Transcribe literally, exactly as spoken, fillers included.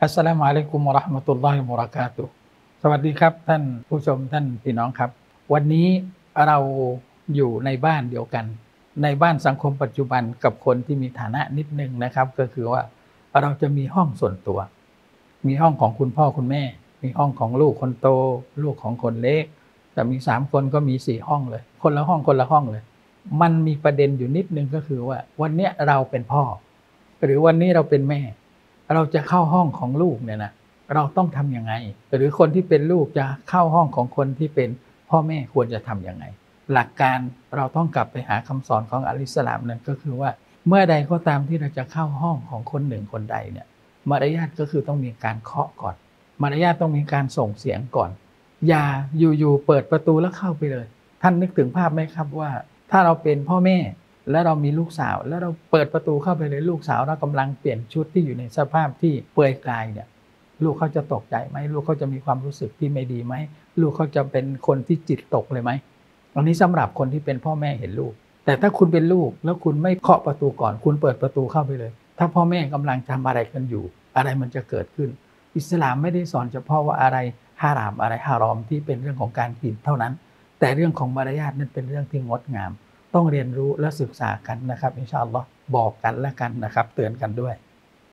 อัสสลามุอะลัยกุมวะเราะห์มะตุลลอฮิวะบะเราะกาตุฮ์สวัสดีครับท่านผู้ชมท่านพี่น้องครับวันนี้เราอยู่ในบ้านเดียวกันในบ้านสังคมปัจจุบันกับคนที่มีฐานะนิดนึงนะครับก็คือว่าเราจะมีห้องส่วนตัวมีห้องของคุณพ่อคุณแม่มีห้องของลูกคนโตลูกของคนเล็กแต่มีสามคนก็มีสี่ห้องเลยคนละห้องคนละห้องเลยมันมีประเด็นอยู่นิดนึงก็คือว่าวันเนี้ยเราเป็นพ่อหรือวันนี้เราเป็นแม่เราจะเข้าห้องของลูกเนี่ยนะเราต้องทำยังไงหรือคนที่เป็นลูกจะเข้าห้องของคนที่เป็นพ่อแม่ควรจะทำยังไงหลักการเราต้องกลับไปหาคำสอนของอัลอิสลามนั่นก็คือว่าเมื่อใดก็ตามที่เราจะเข้าห้องของคนหนึ่งคนใดเนี่ยมารยาทก็คือต้องมีการเคาะก่อนมารยาทต้องมีการส่งเสียงก่อนอย่าอยู่ๆเปิดประตูแล้วเข้าไปเลยท่านนึกถึงภาพไหมครับว่าถ้าเราเป็นพ่อแม่แล้วเรามีลูกสาวแล้วเราเปิดประตูเข้าไปเลยลูกสาวเรากำลังเปลี่ยนชุดที่อยู่ในสภาพที่เปลือยกายเนี่ยลูกเขาจะตกใจไหมลูกเขาจะมีความรู้สึกที่ไม่ดีไหมลูกเขาจะเป็นคนที่จิตตกเลยไหมอันนี้สำหรับคนที่เป็นพ่อแม่เห็นลูกแต่ถ้าคุณเป็นลูกแล้วคุณไม่เคาะประตูก่อนคุณเปิดประตูเข้าไปเลยถ้าพ่อแม่กำลังทำอะไรกันอยู่อะไรมันจะเกิดขึ้นอิสลามไม่ได้สอนเฉพาะว่าอะไรฮารามอะไรฮารอมที่เป็นเรื่องของการกินเท่านั้นแต่เรื่องของมารยาทนั้นเป็นเรื่องที่งดงามต้องเรียนรู้และศึกษากันนะครับอินชาอัลลอฮ์บอกกันและกันนะครับเตือนกันด้วย